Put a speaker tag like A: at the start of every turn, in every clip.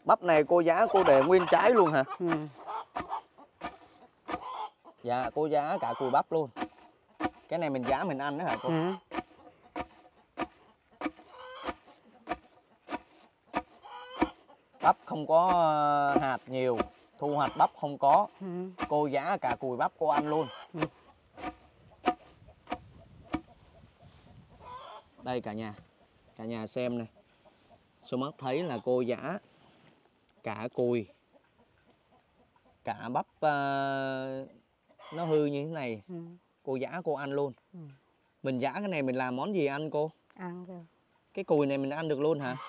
A: Bắp này cô giá cô để nguyên trái luôn hả?
B: Ừ.
A: Dạ cô giá cả cùi bắp luôn. Cái này mình giá mình ăn đó hả cô?
B: Ừ.
A: Bắp không có hạt nhiều, thu hoạch bắp không có.
B: Ừ.
A: Cô giá cả cùi bắp cô ăn luôn.
B: Ừ.
A: Đây cả nhà xem này. Số mắt thấy là cô giá cả cùi, cả bắp nó hư như thế này.
B: Ừ.
A: Cô giá cô ăn luôn.
B: Ừ.
A: Mình giã cái này mình làm món gì ăn cô?
B: Ăn rồi.
A: Cái cùi này mình ăn được luôn hả?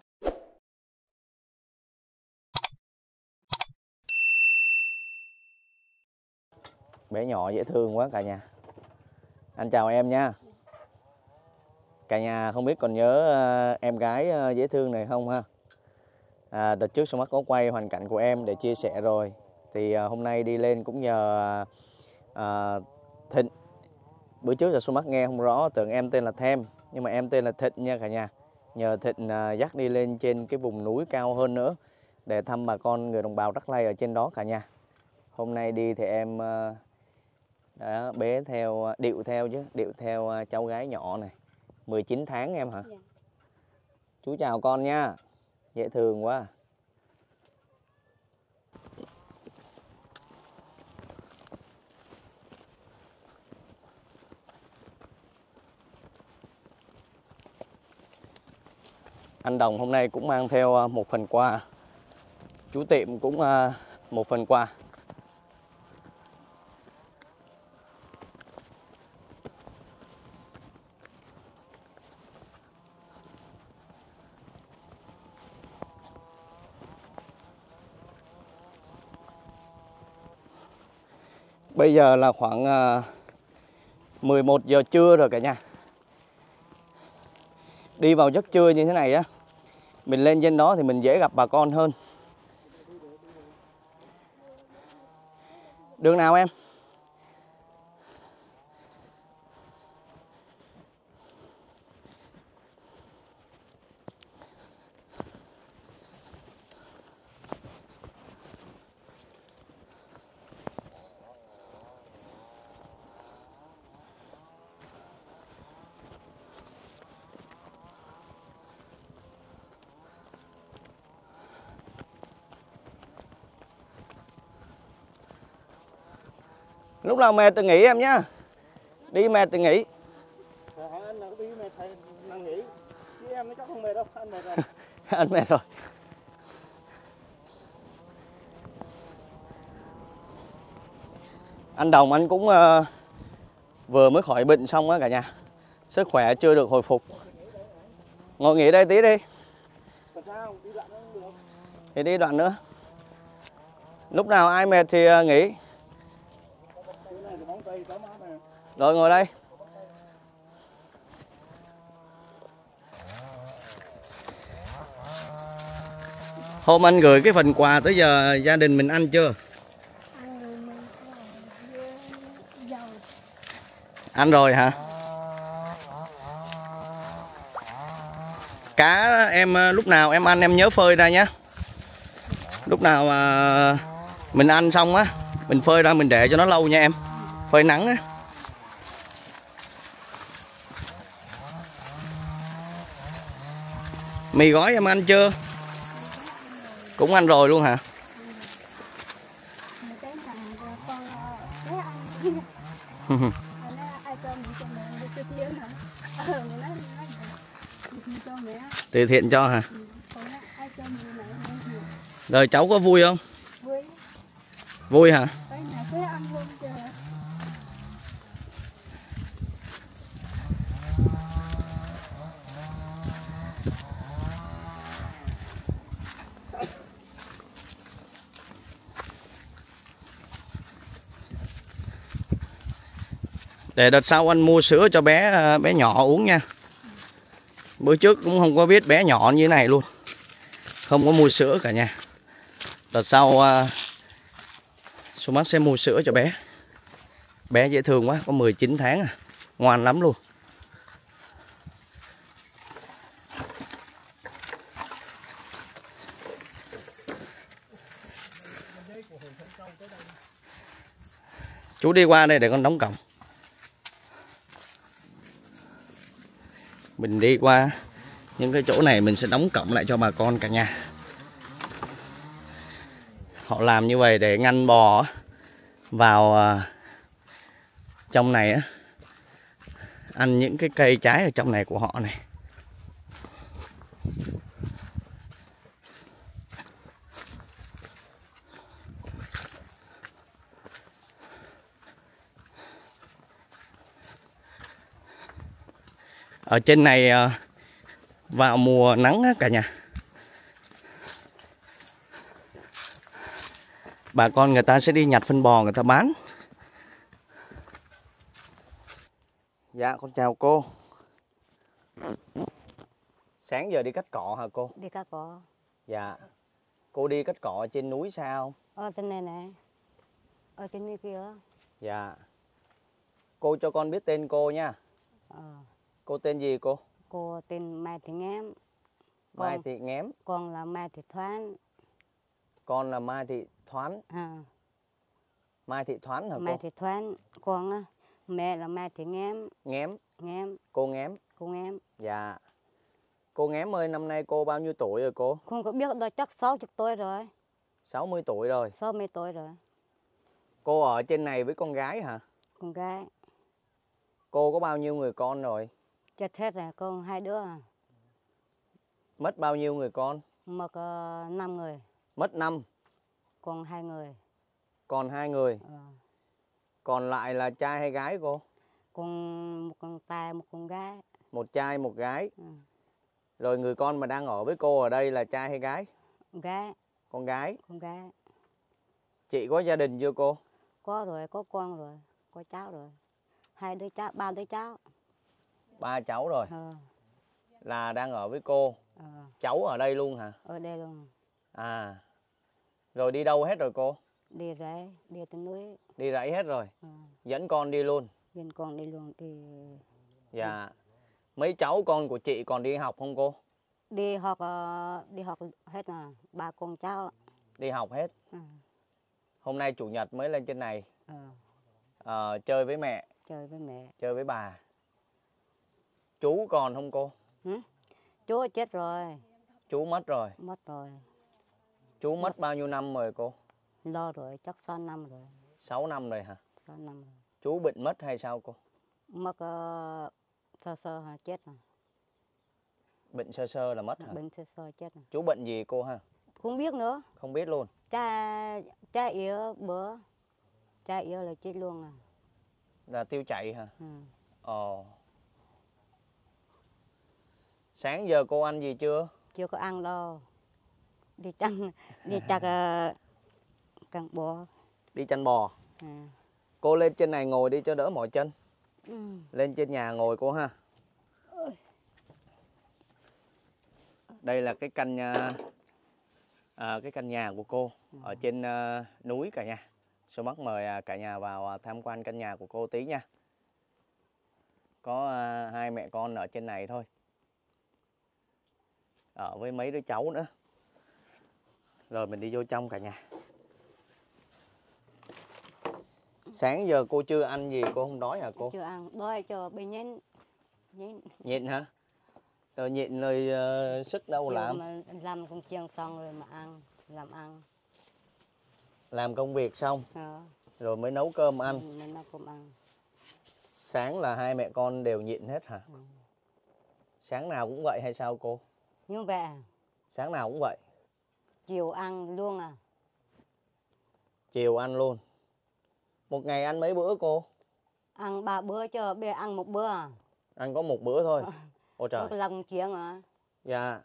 A: Bé nhỏ dễ thương quá cả nhà. Anh chào em nha. Cả nhà không biết còn nhớ em gái dễ thương này không ha? Đợt trước Số Mắt có quay hoàn cảnh của em để chia sẻ rồi. Thì hôm nay đi lên cũng nhờ Thịnh. Bữa trước là Số Mắt nghe không rõ, tưởng em tên là Thêm, nhưng mà em tên là Thịnh nha cả nhà. Nhờ Thịnh dắt đi lên trên cái vùng núi cao hơn nữa để thăm bà con người đồng bào Đắc Lây ở trên đó cả nhà. Hôm nay đi thì em đã bế theo, điệu theo cháu gái nhỏ này, 19 tháng em hả?
C: Dạ.
A: Chú chào con nha, dễ thương quá. Anh Đồng hôm nay cũng mang theo một phần quà. Chú Tiệm cũng một phần quà. Bây giờ là khoảng 11 giờ trưa rồi cả nhà. Đi vào giấc trưa như thế này á, mình lên trên đó thì mình dễ gặp bà con hơn. Đường nào em? Lúc nào mệt thì nghỉ em nhá. Đi mệt thì nghỉ.
B: Anh là có đi mệt thầy nằm nghỉ. Chứ em nó chắc không mệt đâu, anh mệt rồi.
A: Anh mệt rồi. Anh Đồng anh cũng vừa mới khỏi bệnh xong á cả nhà. Sức khỏe chưa được hồi phục. Ngồi nghỉ đây tí đi. Thì đi đoạn nữa. Lúc nào ai mệt thì nghỉ. Rồi ngồi đây. Hôm anh gửi cái phần quà tới giờ gia đình mình ăn chưa? Ăn rồi hả? Cá em lúc nào em ăn em nhớ phơi ra nhé. Lúc nào mình ăn xong á, mình phơi ra mình để cho nó lâu nha em. Phơi nắng á. Mì gói em ăn chưa? Cũng ăn rồi luôn hả? Từ thiện cho hả? Rồi cháu có vui không? Vui hả? Để đợt sau anh mua sữa cho bé nhỏ uống nha. Bữa trước cũng không có biết bé nhỏ như thế này luôn. Không có mua sữa cả nhà. Đợt sau Số Mắt sẽ mua sữa cho bé. Bé dễ thương quá, có 19 tháng à. Ngoan lắm luôn. Chú đi qua đây để con đóng cổng. Mình đi qua những cái chỗ này mình sẽ đóng cổng lại cho bà con cả nhà. Họ làm như vậy để ngăn bò vào trong này á, ăn những cái cây trái ở trong này của họ này. Ở trên này vào mùa nắng á cả nhà, bà con người ta sẽ đi nhặt phân bò người ta bán. Dạ con chào cô. Sáng giờ đi cắt cỏ hả cô?
C: Đi cắt cỏ.
A: Dạ. Cô đi cắt cỏ trên núi sao?
C: Ở trên này này. Ở trên núi kia.
A: Dạ. Cô cho con biết tên cô nha. Cô tên gì cô?
C: Cô tên Mai Thị Ngém.
A: Mai Thị Ngém.
C: Con là Mai Thị Thoán.
A: Con là Mai Thị Thoán. Mai Thị Thoán hả cô?
C: Mai Thị Thoán. Con á, mẹ là Mai Thị Ngém.
A: Ngém.
C: Ngém.
A: Cô Ngém.
C: Cô Ngém.
A: Dạ. Cô Ngém ơi, năm nay cô bao nhiêu tuổi rồi cô?
C: Không có biết đâu, chắc 60 tuổi rồi.
A: 60 tuổi rồi.
C: 60 tuổi rồi.
A: Cô ở trên này với con gái hả?
C: Con gái.
A: Cô có bao nhiêu người con rồi?
C: Chết hết rồi, con 2 đứa à.
A: Mất bao nhiêu người con?
C: Mất 5 người.
A: Mất 5.
C: Còn 2 người.
A: Còn 2 người. Còn lại là trai hay gái cô?
C: Một con trai, một con gái.
A: Một trai, một gái. Rồi người con mà đang ở với cô ở đây là trai hay gái?
C: Gái.
A: Con gái.
C: Con gái.
A: Chị có gia đình chưa cô?
C: Có rồi, có con rồi, có cháu rồi. 2 đứa cháu, 3 đứa cháu.
A: 3 cháu rồi. Là đang ở với cô. Cháu ở đây luôn hả?
C: Ở đây luôn.
A: À. Rồi đi đâu hết rồi cô?
C: Đi rẫy, đi trên núi.
A: Đi rẫy hết rồi. Dẫn con đi luôn.
C: Dẫn con đi luôn.
A: Dạ. Mấy cháu con của chị còn đi học không cô?
C: Đi học hết à, 3 con cháu.
A: Đi học hết. Hôm nay chủ nhật mới lên trên này. Chơi với mẹ.
C: Chơi với mẹ.
A: Chơi với bà. Chú còn không cô?
C: Chú chết rồi.
A: Chú mất rồi.
C: Mất rồi.
A: Chú mất bao nhiêu năm rồi cô?
C: Lo rồi, chắc 6 năm rồi.
A: 6 năm rồi hả?
C: 6 năm rồi.
A: Chú bệnh mất hay sao cô?
C: Mất sơ sơ hả, chết rồi.
A: Bệnh sơ sơ là mất hả?
C: Bệnh sơ sơ chết rồi.
A: Chú bệnh gì cô ha?
C: Không biết nữa.
A: Không biết luôn.
C: Cha yếu bữa. Cha yếu là chết luôn à.
A: Là tiêu chảy hả? Ồ. Sáng giờ cô ăn gì chưa?
C: Chưa có ăn đâu. Đi chặt cần bò.
A: Đi chăn bò. Cô lên trên này ngồi đi cho đỡ mỏi chân. Lên trên nhà ngồi cô ha. Đây là cái căn nhà của cô ở trên núi cả nhà. Số Bắc mời cả nhà vào tham quan căn nhà của cô tí nha. Có 2 mẹ con ở trên này thôi. Ở với mấy đứa cháu nữa. Rồi mình đi vô trong cả nhà. Sáng giờ cô chưa ăn gì, cô không đói hả cô?
C: Chưa ăn, đói cho bị nhịn.
A: Nhịn hả? Rồi nhịn rồi sức đâu
C: Chiều
A: làm?
C: mà làm công chuyện xong rồi mà ăn, làm ăn.
A: Làm công việc xong, rồi mới nấu cơm ăn.
C: Mới nấu cơm ăn.
A: Sáng là 2 mẹ con đều nhịn hết hả? Sáng nào cũng vậy hay sao cô?
C: Như vậy.
A: Sáng nào cũng vậy?
C: Chiều ăn luôn à?
A: Chiều ăn luôn. Một ngày ăn mấy bữa cô?
C: Ăn 3 bữa chứ bây giờ ăn 1 bữa à?
A: Ăn có 1 bữa thôi. Ôi trời.
C: Có lòng chuyện à?
A: Dạ.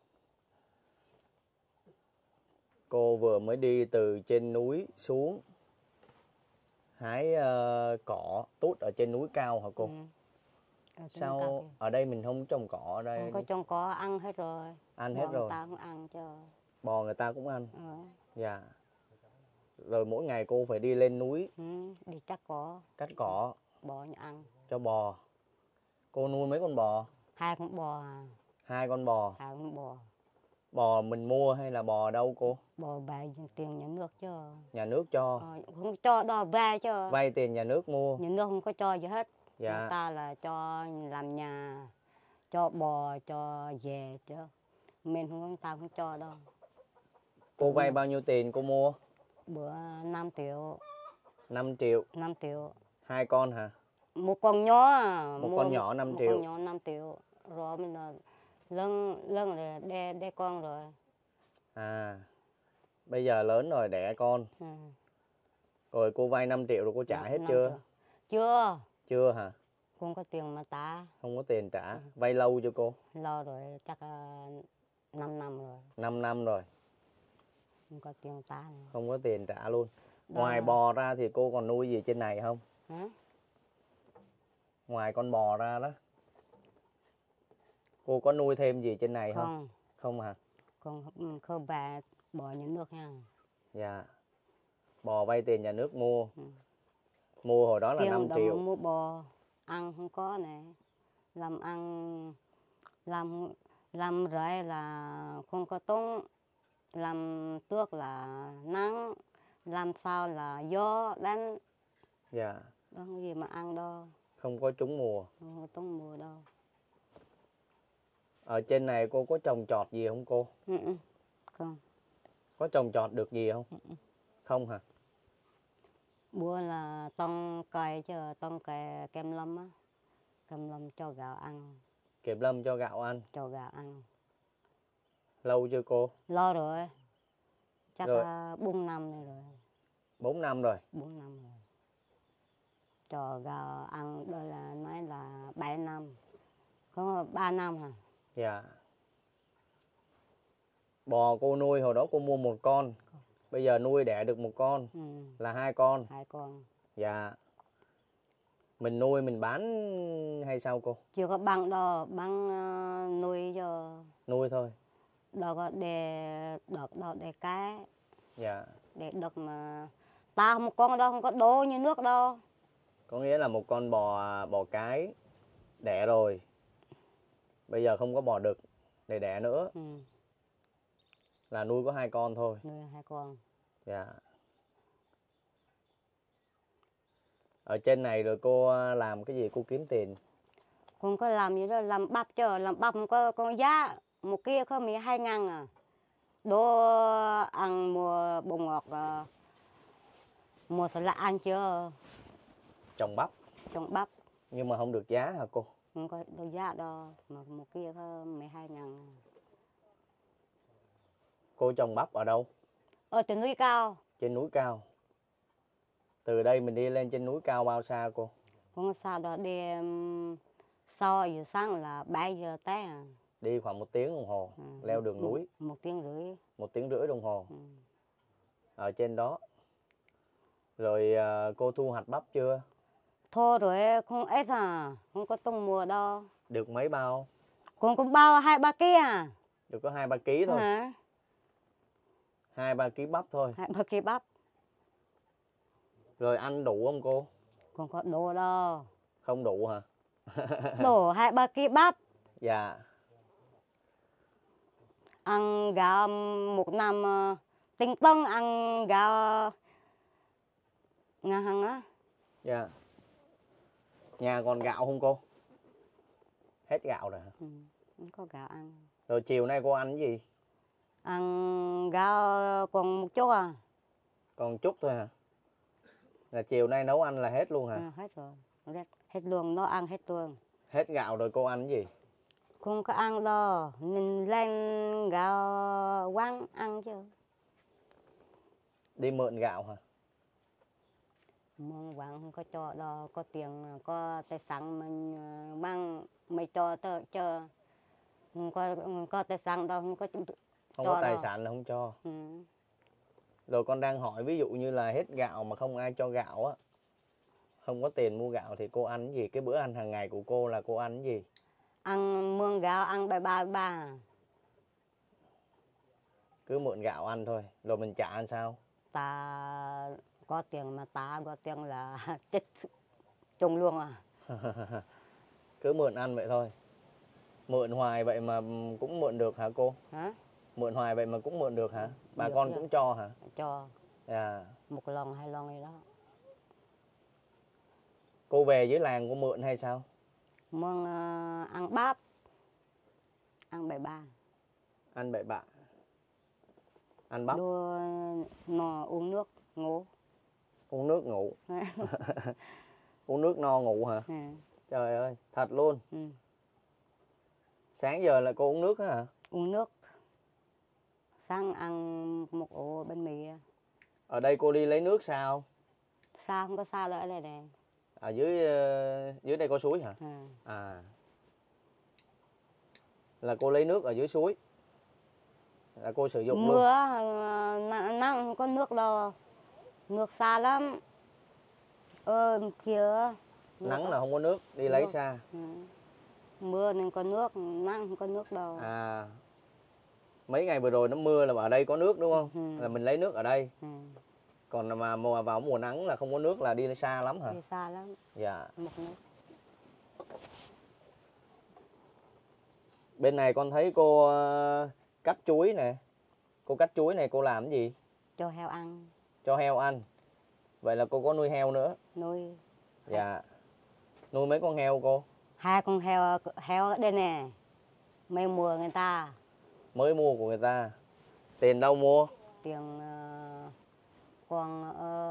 A: Cô vừa mới đi từ trên núi xuống hái cỏ tút ở trên núi cao hả cô? Sao ở đây mình không trồng cỏ ở đây?
C: Không có trồng cỏ, ăn hết rồi.
A: Ăn hết rồi.
C: Người ta cũng ăn cho.
A: Bò người ta cũng ăn. Dạ. Rồi mỗi ngày cô phải đi lên núi.
C: Đi cắt cỏ.
A: Cắt cỏ.
C: Bò như ăn.
A: Cho bò. Cô nuôi mấy con bò?
C: 2 con bò à.
A: 2 con bò.
C: 2 con bò.
A: Bò mình mua hay là bò đâu cô?
C: Bò về tiền nhà nước chứ.
A: Nhà nước cho.
C: Không cho đó về chứ.
A: Vay tiền nhà nước mua.
C: Nhà nước không có cho gì hết. Người
A: Dạ.
C: ta là cho làm nhà, cho bò, cho về chứ. Mình không, ta không cho đâu.
A: Cô vay bao nhiêu tiền cô mua?
C: Bữa 5 triệu.
A: 5 triệu.
C: 5 triệu.
A: 2 con hả?
C: Một con nhỏ à.
A: Một con nhỏ 5 triệu.
C: Một con nhỏ 5 triệu. Rồi mình là lớn rồi, đẻ con rồi.
A: À, bây giờ lớn rồi đẻ con.
C: Ừ.
A: Rồi cô vay 5 triệu rồi cô trả hết
C: 5
A: chưa?
C: triệu. Chưa.
A: Chưa hả?
C: Không có tiền mà trả.
A: Không có tiền trả. Vay lâu chưa cô?
C: Lo rồi, chắc 5 năm rồi.
A: 5 năm rồi.
C: Không có tiền trả nữa.
A: Không có tiền trả luôn.
C: Đó.
A: Ngoài bò ra thì cô còn nuôi gì trên này không?
C: Hả?
A: Ngoài con bò ra đó, cô có nuôi thêm gì trên này không?
C: Không.
A: Không hả?
C: Còn không về bò nhà nước nha.
A: Dạ. Bò vay tiền nhà nước mua.
C: Ừ.
A: Mua hồi đó là
C: Tiền
A: 5
C: đâu
A: triệu.
C: mà mua bò, ăn không có nè. Làm ăn, làm rễ là không có tốn. Làm tước là nắng, làm sao là gió đánh.
A: Dạ.
C: Đó không có gì mà ăn đâu.
A: Không có trúng mùa.
C: Không có tốn mùa đâu.
A: Ở trên này cô có trồng trọt gì không cô?
C: Không.
A: Có trồng trọt được gì không? Không hả?
C: Bữa là tông cây chứ, tông cây kem lâm á. Kem lâm cho gạo ăn.
A: Kiểm lâm cho gạo ăn.
C: Cho gạo ăn.
A: Lâu chưa cô?
C: Lo rồi. Chắc
A: Rồi.
C: 4 năm này rồi.
A: 4 năm rồi.
C: 4 năm rồi. Cho gạo ăn đó là nói là 7 năm. Có 3 năm hả?
A: Dạ. Bò cô nuôi hồi đó cô mua 1 con. Bây giờ nuôi đẻ được 1 con. Là 2 con.
C: 2 con.
A: Dạ. Mình nuôi mình bán hay sao cô?
C: Chưa có bằng đâu, bằng nuôi cho.
A: Nuôi thôi.
C: Đâu có để đợt đâu để cá.
A: Dạ.
C: Để đợt mà ta không con đâu, không có đố như nước đâu.
A: Có nghĩa là 1 con bò cái đẻ rồi. Bây giờ không có bò đực để đẻ nữa. Là nuôi có 2 con thôi.
C: Nuôi 2 con.
A: Dạ. Ở trên này rồi cô làm cái gì cô kiếm tiền?
C: Không có làm gì đó, làm bắp chứ, làm bắp không có con giá. Một kia có 12 ngàn à. Đố ăn mua bột ngọt, mua salad ăn chưa?
A: Trồng bắp.
C: Trồng bắp.
A: Nhưng mà không được giá hả cô?
C: Không có đâu giá đâu, mà một kia có 12 ngàn.
A: Cô trồng bắp ở đâu?
C: Ở trên núi cao.
A: Trên núi cao. Từ đây mình đi lên trên núi cao bao xa cô?
C: Không sao đó, đi 6 giờ sáng là 7 giờ tới à.
A: Đi khoảng 1 tiếng đồng hồ, leo đường núi.
C: 1 tiếng rưỡi.
A: 1 tiếng rưỡi đồng hồ. Ở trên đó. Rồi cô thu hoạch bắp chưa?
C: Thôi rồi, không ít à, không có tung mùa đâu.
A: Được mấy bao?
C: Còn có bao 2-3 ký à.
A: Được có 2-3 ký thôi.
C: Hả?
A: 2-3 ký bắp thôi.
C: 2-3 ký bắp.
A: Rồi ăn đủ không cô?
C: Không có đủ đâu.
A: Không đủ hả?
C: Đủ 2-3 ký bắp.
A: Dạ.
C: Ăn gạo 1 năm tinh tấn, ăn gạo ngàn hàng á.
A: Dạ. Nhà còn gạo không cô? Hết gạo rồi hả?
C: Không có gạo ăn.
A: Rồi chiều nay cô ăn cái gì?
C: Ăn gạo còn một chút à.
A: Còn chút thôi hả? Là chiều nay nấu ăn là hết luôn hả?
C: Hết rồi. Hết luôn, nó ăn hết luôn.
A: Hết gạo rồi cô ăn cái gì?
C: Không có ăn đâu, mình lên gạo quán ăn chứ.
A: Đi mượn gạo hả?
C: Mượn quán không có cho đâu, có tiền, có tài sản mình mang mày cho tớ chứ. Không có tài sản đâu, không có
A: Không có tài sản là không cho. Rồi con đang hỏi ví dụ như là hết gạo mà không ai cho gạo á, không có tiền mua gạo thì cô ăn cái gì? Cái bữa ăn hàng ngày của cô là cô ăn cái gì?
C: Ăn mượn gạo, ăn ba.
A: Cứ mượn gạo ăn thôi, rồi mình trả ăn sao?
C: Ta có tiền mà ta có tiền là chết chung luôn à.
A: Cứ mượn ăn vậy thôi. Mượn hoài vậy mà cũng mượn được hả cô?
C: Hả?
A: Mượn hoài vậy mà cũng mượn được hả? Bà
C: Được
A: con
C: chứ.
A: cũng cho hả?
C: Cho
A: Dạ.
C: một lần 2 lần gì đó.
A: Cô về dưới làng cô mượn hay sao?
C: Mừng ăn bắp, ăn bậy ba,
A: Ăn bậy bạ. Ăn bắp,
C: đua nó uống nước ngủ.
A: uống nước ngủ. Uống nước no ngủ hả?
C: Ừ.
A: Trời ơi, thật luôn.
C: Ừ.
A: Sáng giờ là cô uống nước á hả?
C: Uống nước, sáng ăn một ổ bánh mì.
A: Ở đây cô đi lấy nước sao?
C: Sao không có sao nữa đây này.
A: Ở dưới đây có suối hả?
C: Ừ.
A: À. Là cô lấy nước ở dưới suối. Là cô sử dụng
C: Mưa
A: luôn.
C: nắng không có nước đâu, nước xa lắm. Kia
A: Nắng là không có nước, đi lấy
C: nước.
A: xa.
C: Ừ. Mưa nên có nước, nắng không có nước đâu.
A: À. Mấy ngày vừa rồi nó mưa là ở đây có nước đúng không?
C: Ừ.
A: Là mình lấy nước ở đây.
C: Ừ.
A: Còn mà vào mùa nắng là không có nước là đi xa lắm hả?
C: Đi xa lắm,
A: Dạ.
C: một nước.
A: Bên này con thấy cô cắt chuối nè. Cô cắt chuối này cô làm cái gì?
C: Cho heo ăn,
A: Cho heo ăn. Vậy là cô có nuôi heo nữa.
C: nuôi
A: Dạ. Nuôi mấy con heo cô?
C: 2 con heo ở đây nè, mấy mua người ta
A: Mới mua của người ta. Tiền đâu mua?
C: tiền con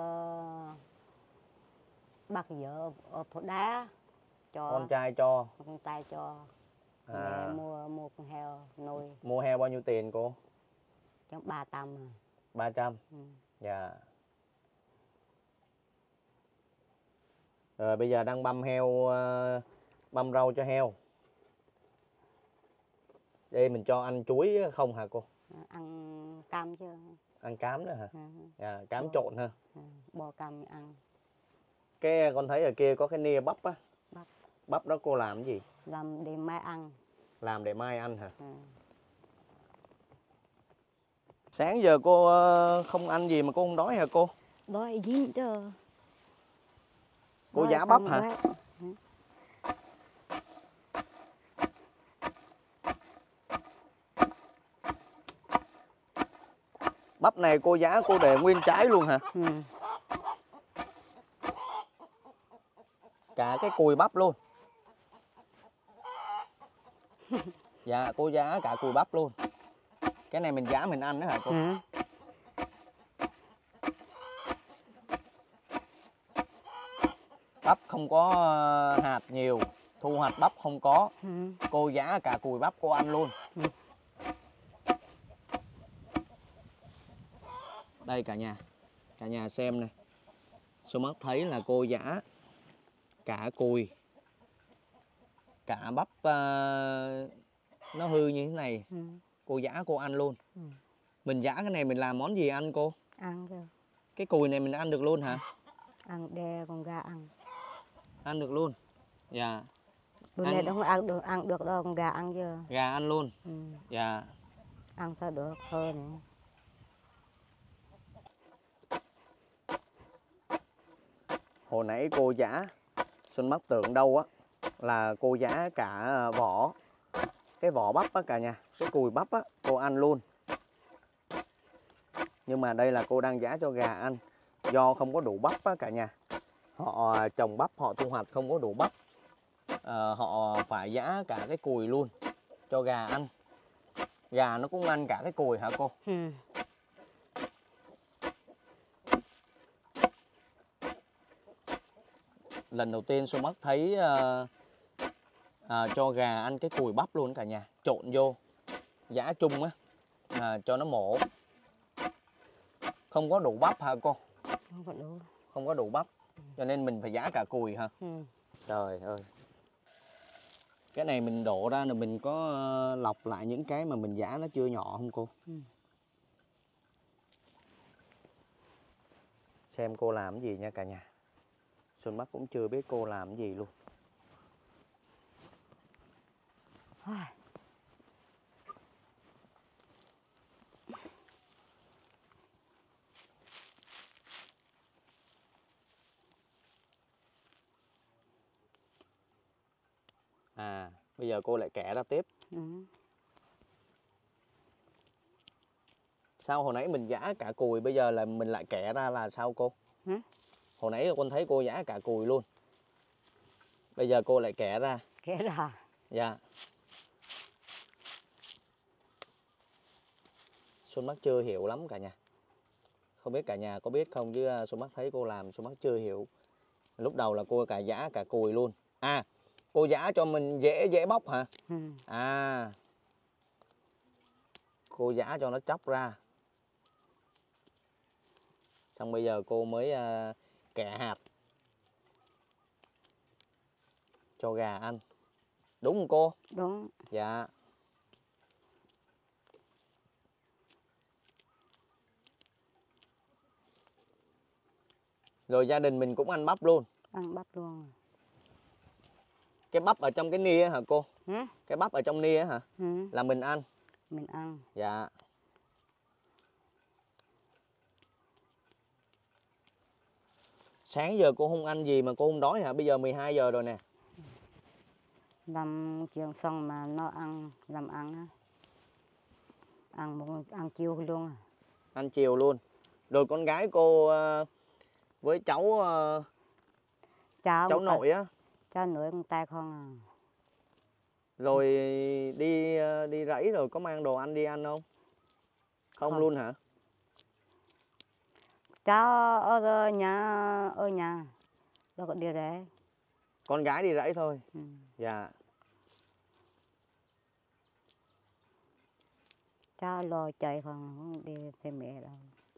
C: bác vợ ở phố đá cho,
A: Con trai cho.
C: con tay cho.
A: À.
C: Mẹ mua con heo nuôi
A: Mua heo bao nhiêu tiền cô?
C: chắc 300 à.
A: 300.
C: Ừ.
A: Dạ. Rồi bây giờ đang băm heo, băm rau cho heo. Đây mình cho ăn chuối không hả cô?
C: Ăn cam chứ.
A: Ăn cám nữa hả?
C: Ừ.
A: Dạ, cám trộn ha.
C: Ừ. Bò cam ăn.
A: Cái con thấy ở kia có cái nia bắp á.
C: Bắp.
A: Bắp đó cô làm cái gì?
C: Làm để mai ăn.
A: Làm để mai ăn hả?
C: Ừ.
A: Sáng giờ cô không ăn gì mà cô không đói hả cô?
C: Đói dính chứ.
A: Cô
C: Đói
A: giá bắp
C: xong
A: hả?
C: đói. Ừ.
A: Bắp này cô giá cô để nguyên trái luôn hả?
C: Ừ.
A: Cả cái cùi bắp luôn. Dạ cô giá cả cùi bắp luôn. Cái này mình giá mình ăn đó hả cô?
C: Ừ.
A: Bắp không có hạt nhiều, thu hoạch bắp không có.
C: Ừ.
A: Cô giá cả cùi bắp cô ăn luôn.
C: Ừ.
A: Đây cả nhà xem này. Số mắt thấy là cô giá cả cùi, cả bắp nó hư như thế này.
C: Ừ.
A: Cô giá cô ăn luôn.
C: Ừ.
A: Mình giá cái này mình làm món gì ăn cô?
C: Ăn chứ.
A: Cái cùi này mình ăn được luôn hả?
C: Ăn đè con gà ăn.
A: Ăn được luôn. Dạ.
C: Bữa
A: Ăn-
C: nay đâu có ăn được đâu, con gà ăn chưa?
A: Gà ăn luôn.
C: Ừ.
A: Dạ.
C: Ăn sao được hơn.
A: Hồi nãy cô giá Xuân mắt tưởng đâu á là cô giá cả vỏ, cái vỏ bắp á cả nhà, cái cùi bắp á cô ăn luôn. Nhưng mà đây là cô đang giá cho gà ăn. Do không có đủ bắp á cả nhà. Họ trồng bắp họ thu hoạch không có đủ bắp. Họ phải giá cả cái cùi luôn cho gà ăn. Gà nó cũng ăn cả cái cùi hả cô?
C: Ừ.
A: Lần đầu tiên Xuân mắt thấy cho gà ăn cái cùi bắp luôn cả nhà. Trộn vô giá chung á, cho nó mổ. Không có đủ bắp hả cô?
C: Không có đủ.
A: Không có đủ bắp, cho nên mình phải giá cả cùi hả?
C: Ừ.
A: Trời ơi. Cái này mình đổ ra rồi mình có lọc lại những cái mà mình giá nó chưa nhỏ không cô?
C: Ừ.
A: Xem cô làm cái gì nha cả nhà. Xuân mắt cũng chưa biết cô làm cái gì luôn. Bây giờ cô lại kẻ ra tiếp.
C: Ừ.
A: Sao hồi nãy mình giã cả cùi, bây giờ là mình lại kẻ ra là sao cô?
C: Hả?
A: Hồi nãy con thấy cô giã cả cùi luôn, bây giờ cô lại kẻ ra.
C: Kẻ ra.
A: Dạ. Xuân Bắc chưa hiểu lắm cả nhà. Không biết cả nhà có biết không, chứ Xuân Bắc thấy cô làm Xuân Bắc chưa hiểu. Lúc đầu là cô cả giã cả cùi luôn. À, cô giã cho mình dễ bóc hả?
C: Ừ.
A: À, cô giã cho nó chóc ra. Xong bây giờ cô mới kẻ hạt cho gà ăn. Đúng không cô?
C: Đúng.
A: Dạ. Rồi gia đình mình cũng ăn bắp luôn.
C: Ăn bắp luôn.
A: Cái bắp ở trong cái nia hả cô?
C: Ừ.
A: Cái bắp ở trong nia hả?
C: Ừ.
A: Là mình ăn.
C: Mình ăn.
A: Dạ. Sáng giờ cô không ăn gì mà cô không đói hả? Bây giờ 12 giờ rồi nè.
C: Làm chuyện xong mà nó ăn, làm ăn á. Ăn chiều luôn à.
A: Ăn chiều luôn. Rồi con gái cô với cháu cháu nội á.
C: Cháu nội con tay không à.
A: Rồi đi rẫy rồi có mang đồ ăn đi ăn không? Không luôn hả?
C: Cháu ở nhà. Đâu có đi rẫy.
A: Con gái đi rẫy thôi.
C: Ừ.
A: Dạ.
C: Cháu lo chơi không, không đi thêm mẹ đâu.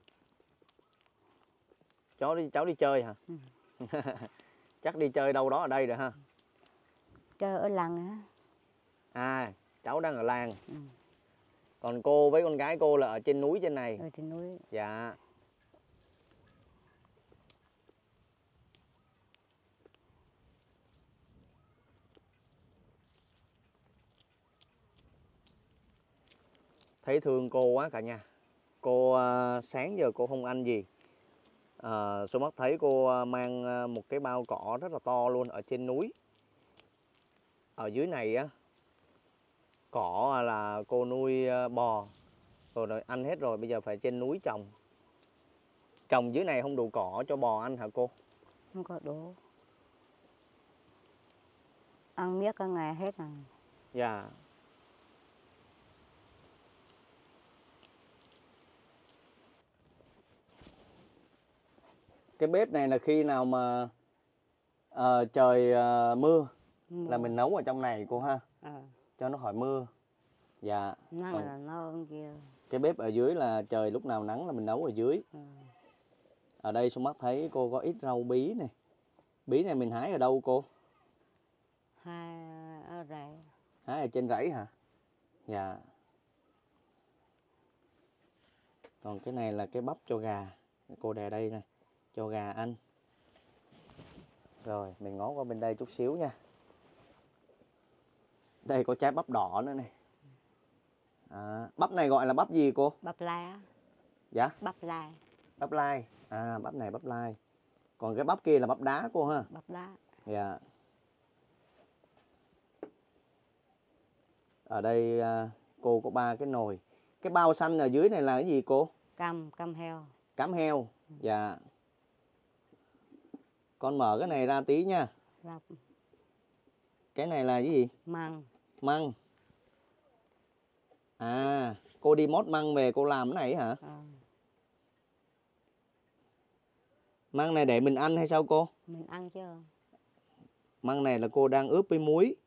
A: Cháu đi chơi hả?
C: Ừ.
A: Chắc đi chơi đâu đó ở đây rồi ha.
C: Chơi ở làng á.
A: À, cháu đang ở làng.
C: Ừ.
A: Còn cô với con gái cô là ở trên núi trên này.
C: Ở trên núi.
A: Dạ. Thấy thương cô quá cả nhà. Cô sáng giờ cô không ăn gì. Số mắt thấy cô mang một cái bao cỏ rất là to luôn ở trên núi. Ở dưới này á, cỏ là cô nuôi bò rồi ăn hết rồi, bây giờ phải trên núi trồng. Trồng dưới này không đủ cỏ cho bò ăn hả cô?
C: Không có đủ. Ăn miết cả ngày hết à.
A: Dạ. Cái bếp này là khi nào mà trời mưa là mình nấu ở trong này cô ha. Cho nó khỏi mưa. Dạ.
C: Nắng là nấu ở kia.
A: Cái bếp ở dưới là trời lúc nào nắng là mình nấu ở dưới. Ở đây Xuân Bắc thấy cô có ít rau bí này. Bí này mình hái ở đâu cô?
C: Hái ở rẫy.
A: Hái ở trên rẫy hả? Dạ. Còn cái này là cái bắp cho gà. Cô đè đây này, cho gà ăn. Rồi mình ngó qua bên đây chút xíu nha. Đây có trái bắp đỏ nữa này. Bắp này gọi là bắp gì cô?
C: Bắp lá.
A: Dạ?
C: Bắp lai.
A: Bắp lai. Bắp này bắp lai. Còn cái bắp kia là bắp đá cô ha?
C: Bắp đá.
A: Dạ. Ở đây cô có 3 cái nồi. Cái bao xanh ở dưới này là cái gì cô?
C: Cam heo.
A: Cám heo. Dạ. Con mở cái này ra tí nha.
C: Rau.
A: Cái này là cái gì?
C: Măng.
A: Măng. Cô đi mót măng về cô làm cái này hả? Măng này để mình ăn hay sao cô?
C: Mình ăn chứ.
A: Măng này là cô đang ướp với muối.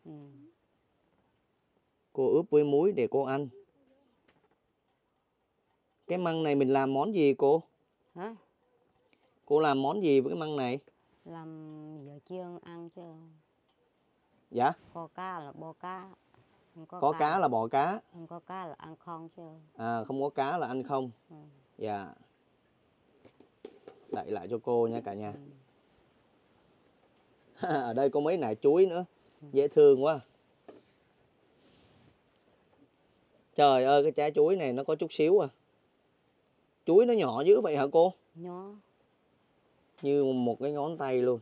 A: Cô ướp với muối để cô ăn. Cái măng này mình làm món gì cô?
C: Hả?
A: Cô làm món gì với cái măng này?
C: Làm giờ chiên ăn chứ.
A: Dạ?
C: Có cá là bò cá.
A: Có cá là bò cá.
C: Không có cá là ăn không chứ.
A: Không có cá là ăn không. Dạ. Đậy lại cho cô nha cả nhà. Ở đây có mấy nải chuối nữa. Dễ thương quá. Trời ơi, cái trái chuối này nó có chút xíu à. Chuối nó nhỏ dữ vậy hả cô?
C: Nhỏ.
A: Như một cái ngón tay luôn.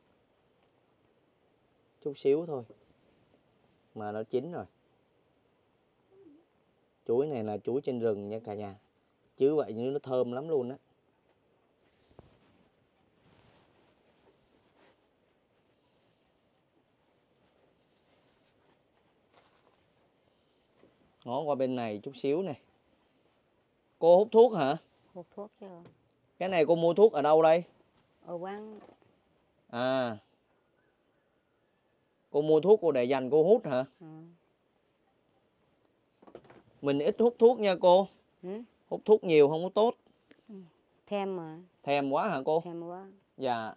A: Chút xíu thôi mà nó chín rồi. Chuối này là chuối trên rừng nha cả nhà. chứ vậy như nó thơm lắm luôn á. Ngó qua bên này chút xíu này. Cô hút thuốc hả?
C: Hút thuốc chứ.
A: Cái này cô mua thuốc ở đâu đây?
C: Ở quán.
A: À, cô mua thuốc cô để dành cô hút hả?
C: Ừ.
A: Mình ít hút thuốc nha cô.
C: Ừ.
A: Hút thuốc nhiều không có tốt.
C: Thêm mà.
A: Thèm quá hả cô?
C: Thêm quá.
A: Dạ.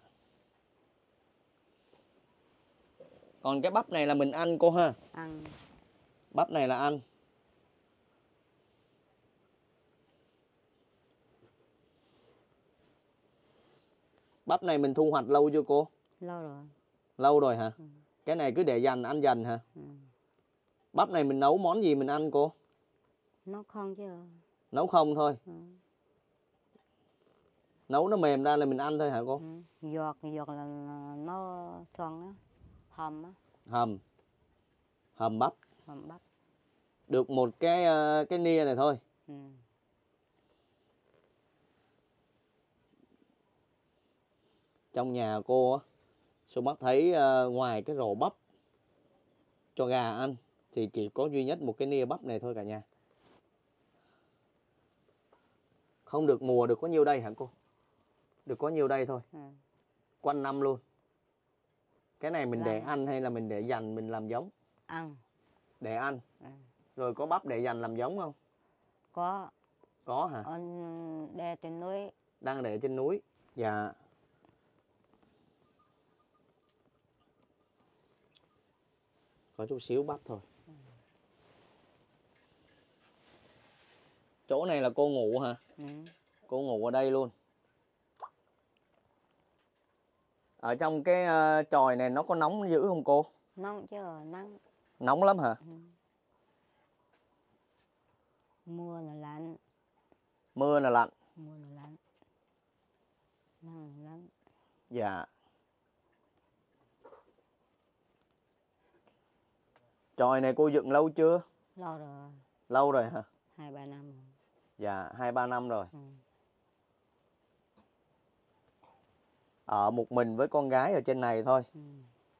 A: Còn cái bắp này là mình ăn cô ha?
C: Ăn.
A: Bắp này là ăn. Bắp này mình thu hoạch lâu chưa cô?
C: Lâu rồi.
A: Lâu rồi hả?
C: Ừ.
A: Cái này cứ để dành ăn dần hả?
C: Ừ.
A: Bắp này mình nấu món gì mình ăn cô?
C: Nó không chứ.
A: Nấu không thôi.
C: Ừ.
A: Nấu nó mềm ra là mình ăn thôi hả cô?
C: Ừ. Giọt là nó thoang á. Hầm á.
A: Hầm. Hầm bắp.
C: Hầm bắp.
A: Được một cái nia này thôi.
C: Ừ.
A: Trong nhà cô á, Xuân Bắc thấy ngoài cái rổ bắp cho gà ăn thì chỉ có duy nhất một cái nia bắp này thôi cả nhà. Không được mùa được có nhiêu đây hả cô? Được có nhiêu đây thôi.
C: Ừ.
A: Quanh năm luôn. Cái này mình để
C: Làm.
A: ăn hay là mình để dành mình làm giống?
C: Ăn.
A: Để ăn.
C: Ừ.
A: Rồi có bắp để dành làm giống không?
C: Có.
A: Có hả?
C: Đè trên núi.
A: Đang để trên núi. Dạ. Có chút xíu bắp thôi. Chỗ này là cô ngủ hả?
C: Ừ.
A: Cô ngủ ở đây luôn. Ở trong cái chòi này nó có nóng dữ không cô?
C: Nóng chứ. Nắng.
A: Nóng lắm hả?
C: Ừ. Mưa là lạnh.
A: Mưa là lạnh.
C: Mưa là lạnh. Nắng là lạnh.
A: Dạ. Chòi này cô dựng lâu chưa?
C: Lâu rồi.
A: Lâu rồi hả?
C: 2-3 năm rồi.
A: Dạ, 2-3 năm rồi.
C: Ừ.
A: Ở một mình với con gái ở trên này thôi.
C: Ừ.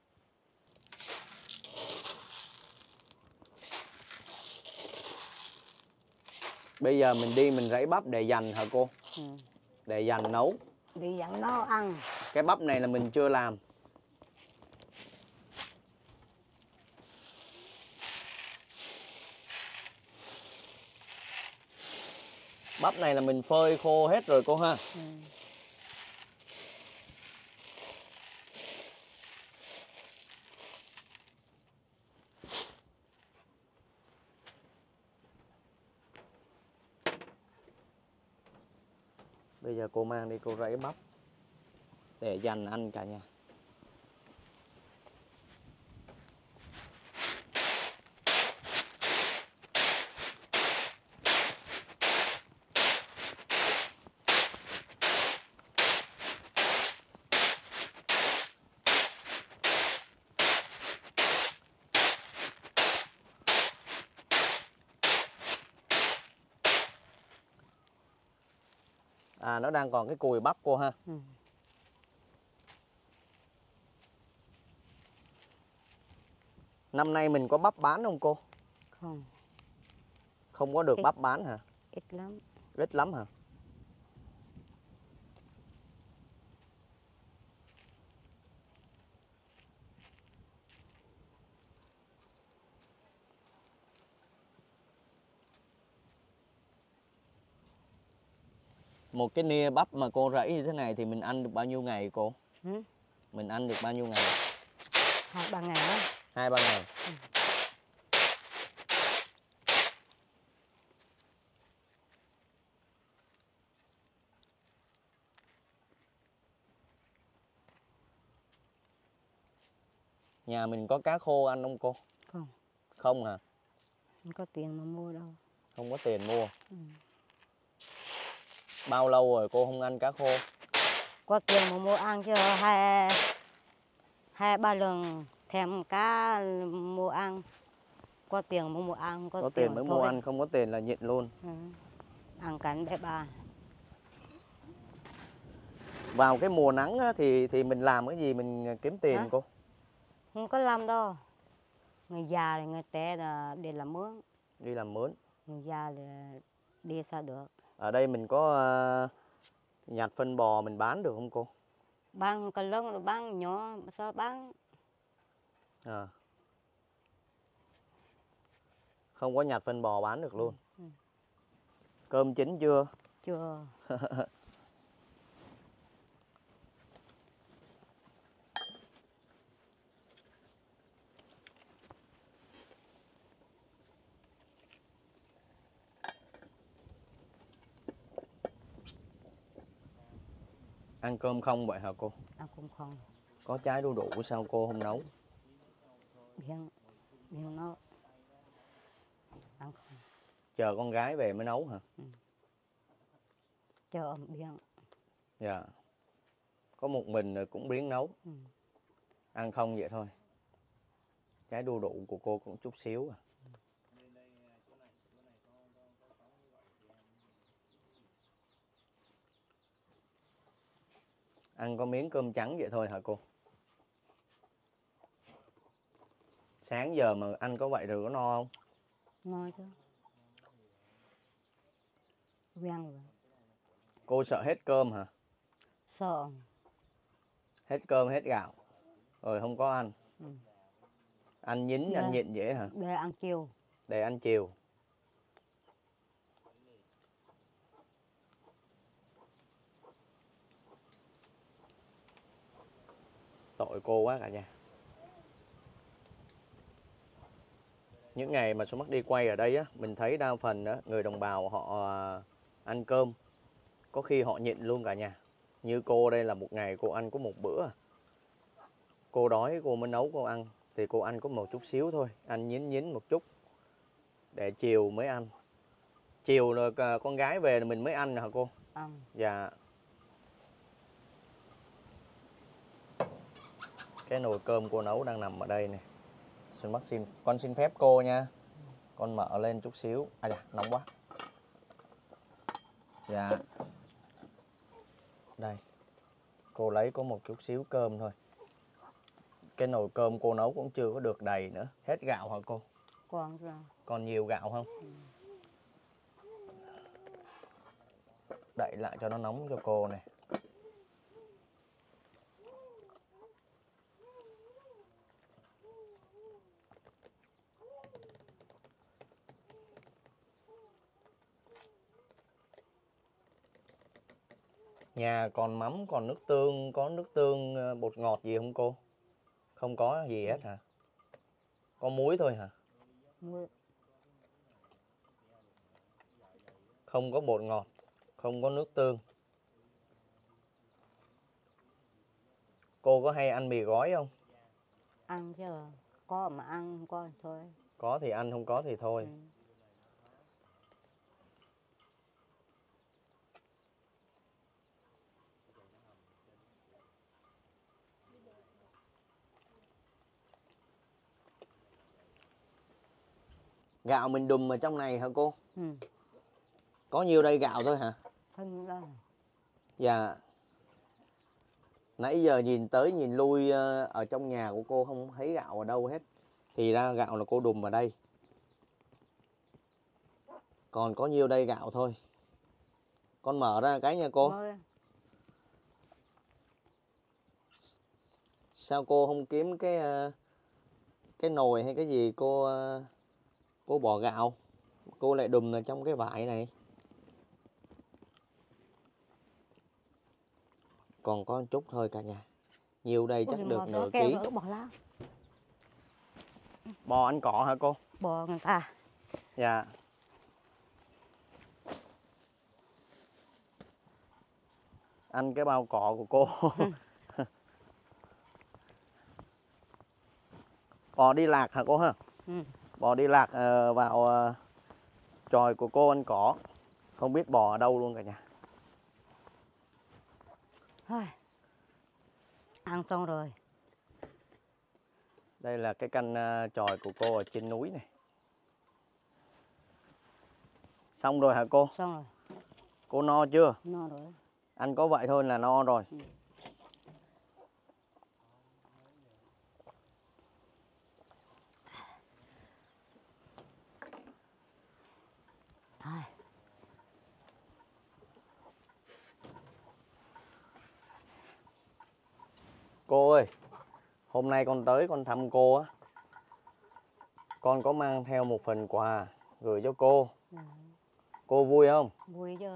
A: Bây giờ mình đi mình rải bắp để dành hả cô?
C: Ừ.
A: Để dành nấu.
C: Đi dẫn nó ăn.
A: Cái bắp này là mình chưa làm. Bắp này là mình phơi khô hết rồi cô ha.
C: Ừ.
A: Bây giờ cô mang đi cô rải bắp để dành ăn cả nhà. À, nó đang còn cái cùi bắp cô ha.
C: Ừ.
A: Năm nay mình có bắp bán không cô?
C: Không.
A: Không có được
C: Ít.
A: bắp bán hả?
C: Ít lắm.
A: Ít lắm hả? Một cái nia bắp mà cô rải như thế này thì mình ăn được bao nhiêu ngày cô?
C: Ừ.
A: Mình ăn được bao nhiêu ngày?
C: 2-3 ngày đó.
A: 2-3 ngày.
C: Ừ.
A: Nhà mình có cá khô ăn không cô?
C: Không.
A: Không hả?
C: Không có tiền mà mua đâu.
A: Không có tiền mua.
C: Ừ.
A: Bao lâu rồi cô không ăn cá khô?
C: Có tiền mà mua ăn chứ. 2-3 lần thèm cá mua ăn. Có tiền mà mua ăn.
A: Có tiền mới mua ăn, không có tiền là nhịn luôn.
C: Ừ. ăn cảnh bếp à.
A: Vào cái mùa nắng á, thì mình làm cái gì mình kiếm tiền
C: Hả?
A: cô?
C: Không có làm đâu. Người già thì người té là đi làm mướn.
A: Đi làm mướn.
C: Người già thì đi sao được.
A: Ở đây mình có nhặt phân bò mình bán được không cô?
C: Bán cái lớn rồi bán nhỏ sao bán.
A: À. Không có nhặt phân bò bán được luôn.
C: Ừ.
A: Cơm chín chưa?
C: Chưa.
A: Ăn cơm không vậy hả cô?
C: Ăn cũng không.
A: Có trái đu đủ sao cô không nấu?
C: Biển nó ăn không.
A: Chờ con gái về mới nấu hả?
C: Ừ. Chờ ẩm biển.
A: Dạ. Có một mình rồi cũng biến nấu.
C: Ừ.
A: Ăn không vậy thôi. Trái đu đủ của cô cũng chút xíu à. Ăn có miếng cơm trắng vậy thôi hả cô? Sáng giờ mà ăn có vậy rồi có no không?
C: Nói chứ. Quen rồi.
A: Cô sợ hết cơm hả?
C: Sợ.
A: Hết cơm hết gạo. Rồi không có ăn.
C: Ừ.
A: Ăn nhín, ăn nhịn dễ hả?
C: Để ăn chiều.
A: Để ăn chiều. Tội cô quá cả nhà. Những ngày mà số mắc đi quay ở đây á, mình thấy đa phần á, người đồng bào họ ăn cơm. Có khi họ nhịn luôn cả nhà. Như cô đây là một ngày cô ăn có một bữa. Cô đói cô mới nấu cô ăn. Thì cô ăn có một chút xíu thôi. Ăn nhín nhín một chút. Để chiều mới ăn. Chiều rồi con gái về là mình mới ăn hả cô?
C: Ăn.
A: Dạ. Cái nồi cơm cô nấu đang nằm ở đây này. Con xin phép cô nha. Con mở lên chút xíu. À dạ, nóng quá. Dạ. Đây. Cô lấy có một chút xíu cơm thôi. Cái nồi cơm cô nấu cũng chưa có được đầy nữa. Hết gạo hả cô?
C: Còn rồi.
A: Còn nhiều gạo không? Đậy lại cho nó nóng cho cô này. Nhà còn mắm, còn nước tương, có nước tương bột ngọt gì không cô? Không có gì hết hả? Có muối thôi hả?
C: Muối.
A: Không có bột ngọt, không có nước tương. Cô có hay ăn mì gói không?
C: Ăn chứ. Có mà ăn, không có thì thôi.
A: Có thì ăn, không có thì thôi.
C: Ừ.
A: Gạo mình đùm ở trong này hả cô?
C: Ừ.
A: Có nhiêu đây gạo thôi hả?
C: Hơn đó.
A: Dạ. Nãy giờ nhìn tới nhìn lui ở trong nhà của cô không thấy gạo ở đâu hết. Thì ra gạo là cô đùm ở đây. Còn có nhiêu đây gạo thôi. Con mở ra cái nha cô.
C: Mới.
A: Sao cô không kiếm cái nồi hay cái gì cô bỏ gạo. Cô lại đùm ở trong cái vải này. Còn có một chút thôi cả nhà. Nhiều đây chắc được nửa ký.
C: Bò lá.
A: Bò ăn cỏ hả cô?
C: Bò người ta.
A: Dạ. Ăn cái bao cỏ của cô. Bò đi lạc hả cô ha?
C: Ừ.
A: Bò đi lạc vào chòi của cô ăn cỏ. Không biết bò ở đâu luôn cả nhà.
C: Thôi. Ăn xong rồi.
A: Đây là cái căn chòi của cô ở trên núi này. Xong rồi hả cô?
C: Xong rồi.
A: Cô no chưa?
C: No rồi.
A: Ăn có vậy thôi là no rồi.
C: Thôi.
A: Cô ơi, hôm nay con tới con thăm cô á. Con có mang theo một phần quà gửi cho cô.
C: Dạ.
A: Cô vui không?
C: Vui chứ.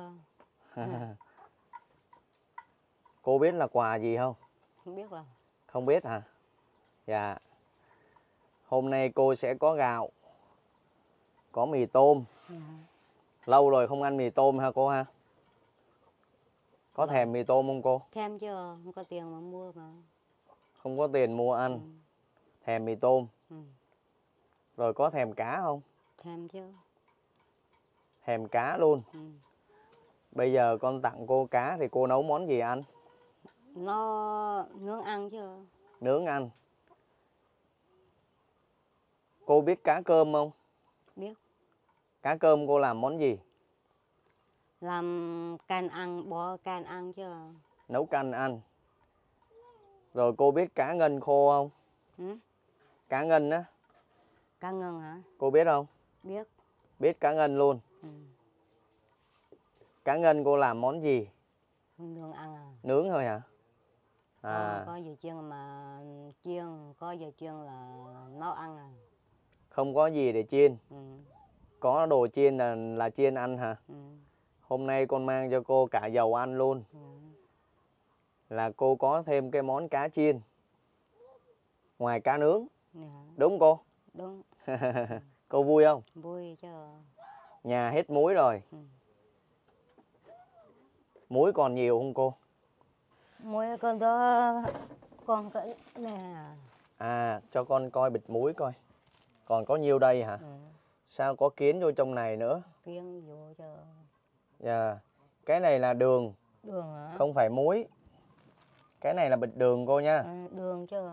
A: Cô biết là quà gì không?
C: Không biết là.
A: Không biết hả? Dạ. Hôm nay cô sẽ có gạo, có mì tôm.
C: Dạ.
A: Lâu rồi không ăn mì tôm ha cô ha? Có thèm mì tôm không cô?
C: Thèm chưa? Không có tiền mà mua mà.
A: Không có tiền mua ăn. Thèm mì tôm. Rồi có thèm cá không?
C: Thèm chứ.
A: Thèm cá luôn. Bây giờ con tặng cô cá thì cô nấu món gì ăn?
C: Nó nướng ăn chứ.
A: Nướng ăn. Cô biết cá cơm không?
C: Biết.
A: Cá cơm cô làm món gì?
C: Làm canh ăn, bỏ canh ăn chứ.
A: Nấu canh ăn. Rồi cô biết cá ngân khô không? Cá ngân á.
C: Cá ngân hả?
A: Cô biết không?
C: Biết.
A: Biết cá ngân luôn. Cá ngân cô làm món gì?
C: Nướng ăn à?
A: Nướng thôi hả?
C: Có giờ chiên mà chiên, có giờ chiên là nấu ăn à.
A: Không có gì để chiên. Có đồ chiên là chiên ăn hả? Hôm nay con mang cho cô cả dầu ăn luôn. Là cô có thêm cái món cá chiên ngoài cá nướng. Đúng cô?
C: Đúng.
A: Cô vui không?
C: Vui chứ.
A: Nhà hết muối rồi. Muối còn nhiều không cô?
C: Muối con đó con cái nè.
A: Cho con coi bịch muối coi. Còn có nhiêu đây hả? Sao có kiến vô trong này nữa?
C: Kiến vô chứ.
A: Dạ. Cái này là đường.
C: Đường hả?
A: Không phải muối. Cái này là bịch đường cô nha.
C: Đường chứ.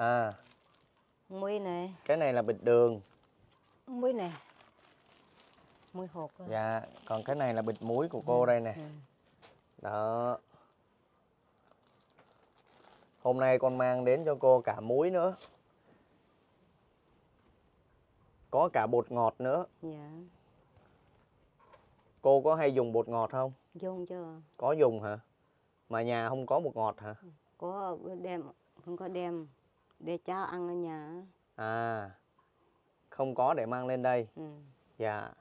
C: Muối này.
A: Cái này là bịch đường.
C: Muối này. Muối hột.
A: Dạ. Còn cái này là bịch muối của cô đây nè. Đó. Hôm nay con mang đến cho cô cả muối nữa. Có cả bột ngọt nữa.
C: Dạ.
A: Cô có hay dùng bột ngọt không?
C: Dùng chứ.
A: Có dùng hả? Mà nhà không có bột ngọt hả?
C: Có đem, không có đem để cháu ăn ở nhà.
A: Không có để mang lên đây. Dạ.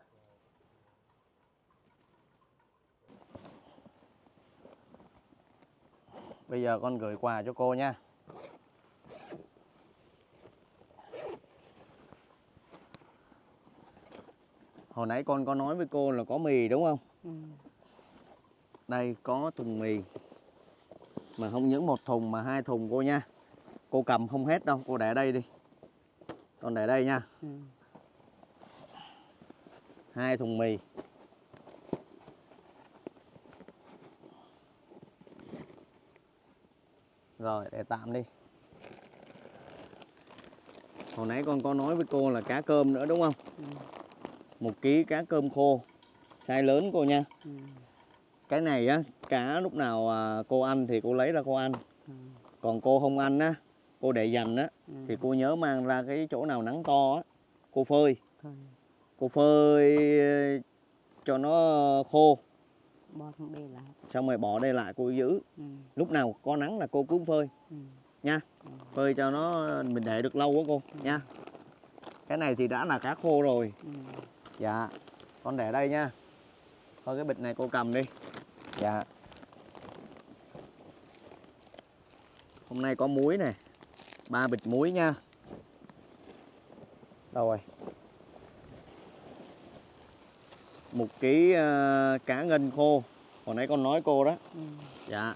A: Bây giờ con gửi quà cho cô nha. Hồi nãy con có nói với cô là có mì đúng không? Đây có thùng mì. Mà không những một thùng mà 2 thùng cô nha. Cô cầm không hết đâu, cô để đây đi. Con để đây nha. 2 thùng mì. Rồi để tạm đi. Hồi nãy con có nói với cô là cá cơm nữa đúng không? 1 ký cá cơm khô. Size lớn cô nha. Cái này á, cá lúc nào cô ăn thì cô lấy ra cô ăn. Còn cô không ăn á, cô để dành á, thì cô nhớ mang ra cái chỗ nào nắng to á, cô phơi. Cô phơi cho nó khô.
C: Bỏ thùng bì lại.
A: Xong rồi bỏ đây lại cô giữ. Lúc nào có nắng là cô cứ phơi. Nha. Phơi cho nó mình để được lâu quá cô nha. Cái này thì đã là cá khô rồi. Dạ. Con để đây nha. Thôi cái bịch này cô cầm đi. Dạ. Hôm nay có muối nè. 3 bịch muối nha. Đâu rồi? 1 ký cá ngân khô. Hồi nãy con nói cô đó. Dạ.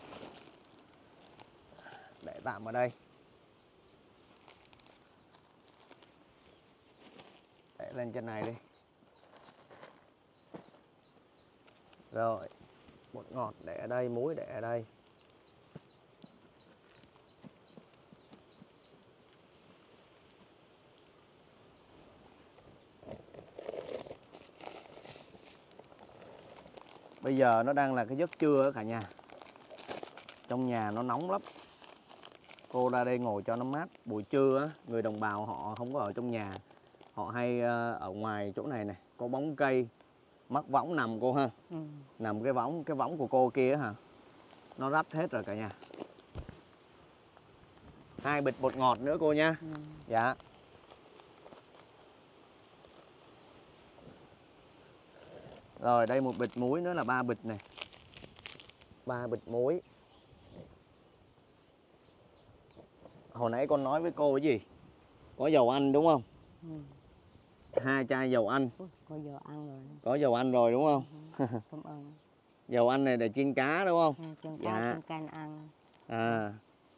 A: Để tạm ở đây. Để lên trên này đi. Rồi. Bột ngọt để ở đây, muối để ở đây. Bây giờ nó đang là cái giấc trưa đó cả nhà. Trong nhà nó nóng lắm. Cô ra đây ngồi cho nó mát. Buổi trưa á, người đồng bào họ không có ở trong nhà, họ hay ở ngoài chỗ này này, có bóng cây, mắc võng nằm cô ha. Nằm cái võng của cô kia hả, nó rách hết rồi cả nhà. 2 bịch bột ngọt nữa cô nha. Dạ. Rồi đây 1 bịch muối nữa là 3 bịch này. 3 bịch muối. Hồi nãy con nói với cô cái gì? Có dầu ăn đúng không? 2 chai dầu ăn.
C: Có dầu ăn rồi.
A: Có dầu ăn rồi đúng không?
C: Cảm ơn.
A: Dầu ăn này để chiên cá đúng không?
C: Chiên cá,
A: Dạ.
C: chiên canh ăn.
A: À.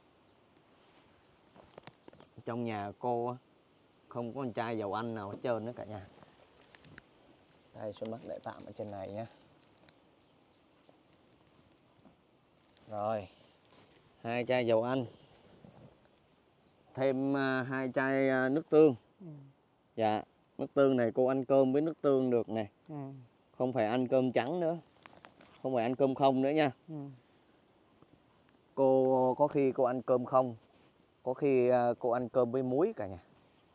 A: Trong nhà cô á, không có một chai dầu ăn nào hết trơn nữa cả nhà. Đây Xuân Bắc để tạm ở trên này nhé. Rồi 2 chai dầu ăn, thêm 2 chai nước tương. Dạ. Nước tương này cô ăn cơm với nước tương được nè. Không phải ăn cơm trắng nữa, không phải ăn cơm không nữa nha. Cô có khi cô ăn cơm không, có khi cô ăn cơm với muối cả nhà.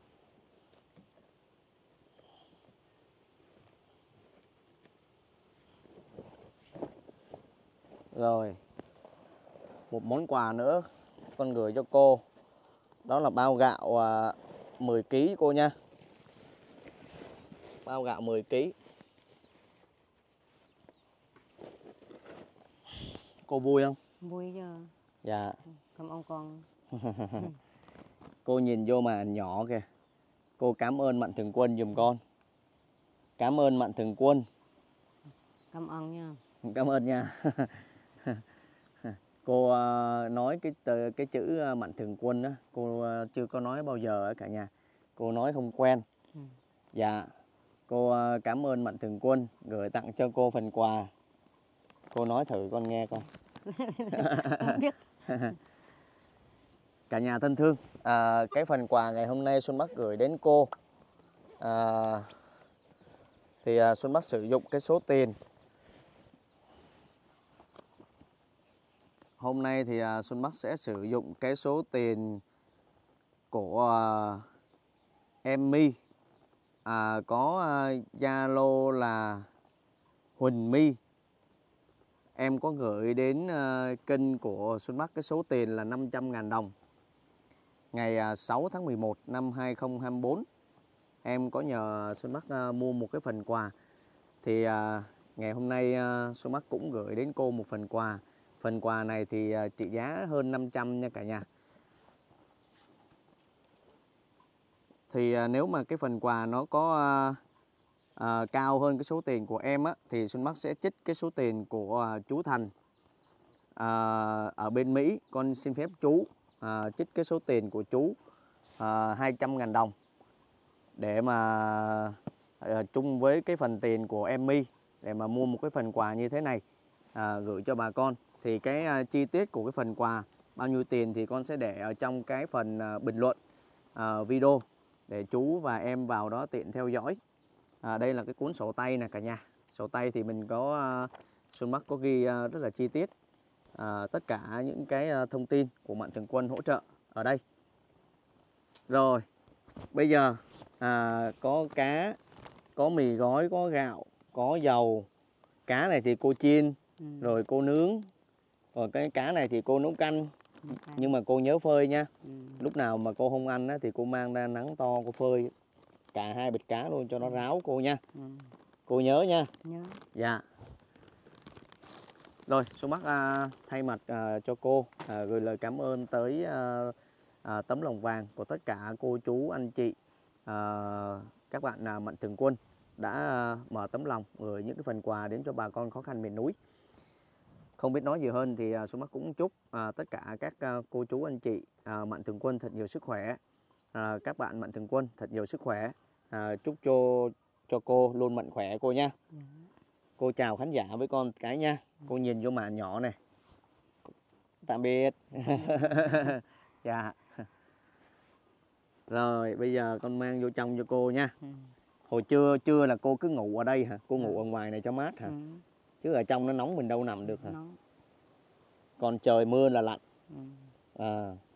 A: Rồi một món quà nữa con gửi cho cô, đó là bao gạo 10 kg cô nha. Bao gạo 10 kg. Cô vui không?
C: Vui chứ.
A: Dạ.
C: Cảm ơn con.
A: Cô nhìn vô màn nhỏ kìa. Cô cảm ơn Mạnh Thường Quân giùm con. Cảm ơn Mạnh Thường Quân.
C: Cảm ơn nha.
A: Cảm ơn nha. Cô nói cái chữ Mạnh Thường Quân á, cô chưa có nói bao giờ ở cả nhà. Cô nói không quen. Dạ. Cô cảm ơn Mạnh Thường Quân gửi tặng cho cô phần quà. Cô nói thử con nghe con.
C: Không biết.
A: Cả nhà thân thương, cái phần quà ngày hôm nay Xuân Bắc gửi đến cô, thì Xuân Bắc sử dụng cái số tiền hôm nay thì Xuân Bắc sẽ sử dụng cái số tiền của em My, có Zalo là Huỳnh My. Em có gửi đến kênh của Xuân Bắc cái số tiền là 500.000 đồng. Ngày 6 tháng 11 năm 2024, em có nhờ Xuân Bắc mua một cái phần quà. Thì ngày hôm nay Xuân Bắc cũng gửi đến cô một phần quà. Phần quà này thì trị giá hơn 500 nha cả nhà. Thì nếu mà cái phần quà nó có cao hơn cái số tiền của em á, thì Xuân Bắc sẽ trích cái số tiền của chú Thành ở bên Mỹ. Con xin phép chú trích cái số tiền của chú 200.000 đồng để mà chung với cái phần tiền của em My để mà mua một cái phần quà như thế này gửi cho bà con. Thì cái chi tiết của cái phần quà bao nhiêu tiền thì con sẽ để ở trong cái phần bình luận video để chú và em vào đó tiện theo dõi. Đây là cái cuốn sổ tay nè cả nhà. Sổ tay thì mình có Xuân Bắc có ghi rất là chi tiết tất cả những cái thông tin của Mạnh Thường Quân hỗ trợ ở đây. Rồi bây giờ có cá, có mì gói, có gạo, có dầu. Cá này thì cô chiên rồi cô nướng. Còn cái cá này thì cô nấu canh. Nhưng mà cô nhớ phơi nha. Lúc nào mà cô không ăn á, thì cô mang ra nắng to cô phơi cả 2 bịch cá luôn cho nó ráo cô nha. Cô nhớ nha.
C: Nhớ.
A: Dạ. Rồi Xuân Bắc thay mặt cho cô gửi lời cảm ơn tới tấm lòng vàng của tất cả cô chú anh chị, các bạn Mạnh Thường Quân đã mở tấm lòng gửi những cái phần quà đến cho bà con khó khăn miền núi. Không biết nói gì hơn thì Xuân Bắc cũng chúc tất cả các cô chú anh chị Mạnh Thường Quân thật nhiều sức khỏe. Các bạn Mạnh Thường Quân thật nhiều sức khỏe. Chúc cho cô luôn mạnh khỏe cô nha. Cô chào khán giả với con cái nha. Cô nhìn vô màn nhỏ này. Tạm biệt. Dạ. Rồi bây giờ con mang vô trong cho cô nha. Hồi trưa là cô cứ ngủ ở đây hả? Cô ngủ ở ngoài này cho mát hả? Chứ ở trong nó nóng mình đâu nằm được hả?
C: Nó
A: Còn trời mưa là lạnh.
C: ừ.
A: À,